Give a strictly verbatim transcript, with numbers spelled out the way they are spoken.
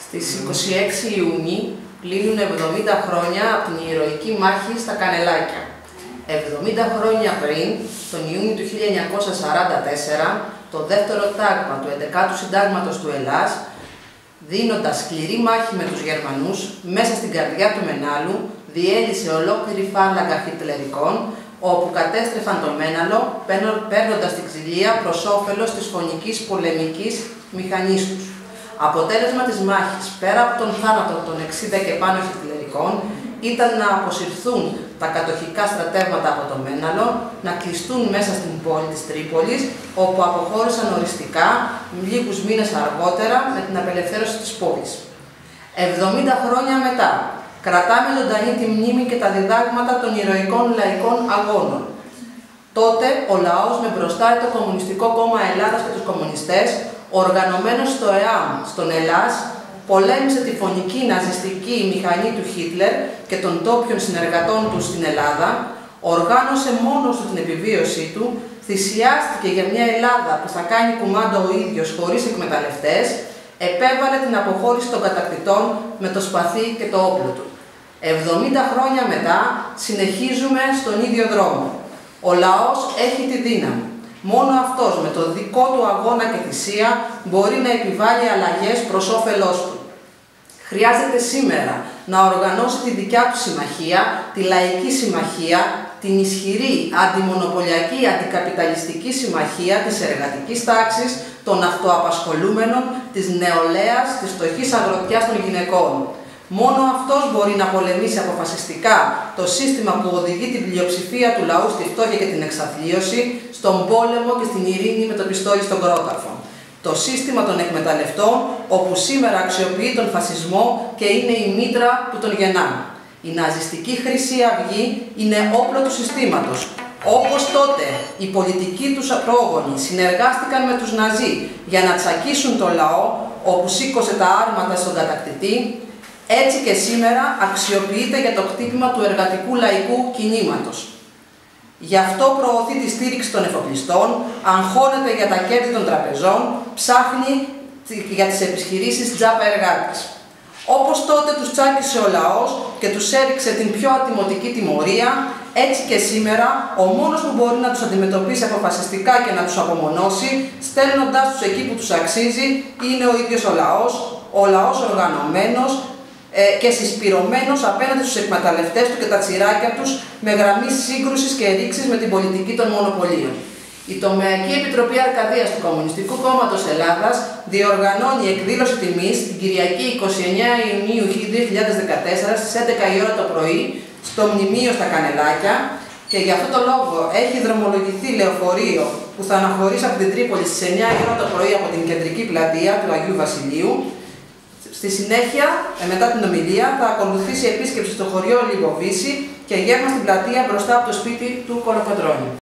Στις είκοσι έξι Ιουνίου πλήνουν εβδομήντα χρόνια από την ηρωική μάχη στα Κανελάκια. εβδομήντα χρόνια πριν, τον Ιούνιο του χίλια εννιακόσια σαράντα τέσσερα, το δεύτερο τάγμα του έντεκατου Συντάγματος του Ελλάς, δίνοντας σκληρή μάχη με τους Γερμανούς, μέσα στην καρδιά του Μενάλου, διέλυσε ολόκληρη φάλαγγα χιτλερικών, όπου κατέστρεφαν το Μέναλο, παίρνοντας την ξυλία προς όφελος της φωνικής πολεμικής μηχανής τους. Αποτέλεσμα της μάχης, πέρα από τον θάνατο των εξήντα και πάνω χιτλερικών, ήταν να αποσυρθούν τα κατοχικά στρατεύματα από το Μέναλο, να κλειστούν μέσα στην πόλη της Τρίπολης, όπου αποχώρησαν οριστικά λίγους μήνες αργότερα με την απελευθέρωση της πόλης. εβδομήντα χρόνια μετά, κρατάμε ζωντανή τη μνήμη και τα διδάγματα των ηρωικών λαϊκών αγώνων. Τότε ο λαός με μπροστά το Κομμουνιστικό Κόμμα Ελλάδας και τους κομμουνιστές, οργανωμένος στο ΕΑΜ, στον Ελλάς, πολέμησε τη φωνική ναζιστική μηχανή του Χίτλερ και των τόπιων συνεργατών του στην Ελλάδα, οργάνωσε μόνος του την επιβίωσή του, θυσιάστηκε για μια Ελλάδα που θα κάνει κουμάντο ο ίδιος χωρίς εκμεταλλευτές, επέβαλε την αποχώρηση των κατακτητών με το σπαθί και το όπλο του. εβδομήντα χρόνια μετά συνεχίζουμε στον ίδιο δρόμο. Ο λαός έχει τη δύναμη. Μόνο αυτός με το δικό του αγώνα και θυσία μπορεί να επιβάλλει αλλαγές προς όφελός του. Χρειάζεται σήμερα να οργανώσει τη δικιά του συμμαχία, τη λαϊκή συμμαχία, την ισχυρή αντιμονοπολιακή αντικαπιταλιστική συμμαχία της εργατικής τάξης, των αυτοαπασχολούμενων, της νεολαίας, της φτωχής αγροτιάς των γυναικών. Μόνο αυτός μπορεί να πολεμήσει αποφασιστικά το σύστημα που οδηγεί την πλειοψηφία του λαού στη φτώχεια και την εξαθλίωση, στον πόλεμο και στην ειρήνη με το πιστόλι στον κρόταφο. Το σύστημα των εκμεταλλευτών, όπου σήμερα αξιοποιεί τον φασισμό και είναι η μήτρα που τον γεννά. Η ναζιστική Χρυσή Αυγή είναι όπλο του συστήματος. Όπως τότε οι πολιτικοί τους πρόγονοι συνεργάστηκαν με τους Ναζί για να τσακίσουν το λαό, όπου σήκωσε τα άρματα στον κατακτητή, έτσι και σήμερα αξιοποιείται για το χτύπημα του εργατικού λαϊκού κινήματος. Γι' αυτό προωθεί τη στήριξη των εφοπλιστών, αγχώνεται για τα κέρδη των τραπεζών, ψάχνει για τις επιχειρήσεις τζάπα εργάτες. Όπως τότε τους τσάκισε ο λαός και τους έριξε την πιο ατιμωτική τιμωρία, έτσι και σήμερα ο μόνος που μπορεί να τους αντιμετωπίσει αποφασιστικά και να τους απομονώσει, στέλνοντάς τους εκεί που τους αξίζει, είναι ο ίδιος ο λαός, ο λαός οργανωμένος και συσπυρωμένος απέναντι στους εκμεταλλευτές του και τα τσιράκια τους, με γραμμή σύγκρουσης και ρήξης με την πολιτική των μονοπωλίων. Η Τομεακή Επιτροπή Αρκαδίας του Κομμουνιστικού Κόμματος Ελλάδας διοργανώνει εκδήλωση τιμής την Κυριακή εικοστή ενάτη Ιουνίου δύο χιλιάδες δεκατέσσερα στις έντεκα η ώρα το πρωί στο Μνημείο στα Κανελάκια, και για αυτό το λόγο έχει δρομολογηθεί λεωφορείο που θα αναχωρήσει από την Τρίπολη στις εννιά η ώρα το πρωί από την κεντρική πλατεία του Αγίου Βασιλείου. Στη συνέχεια, μετά την ομιλία, θα ακολουθήσει επίσκεψη στο χωριό Λιβοβίση και γεύμα στην πλατεία μπροστά από το σπίτι του Κολοκοτρώνη.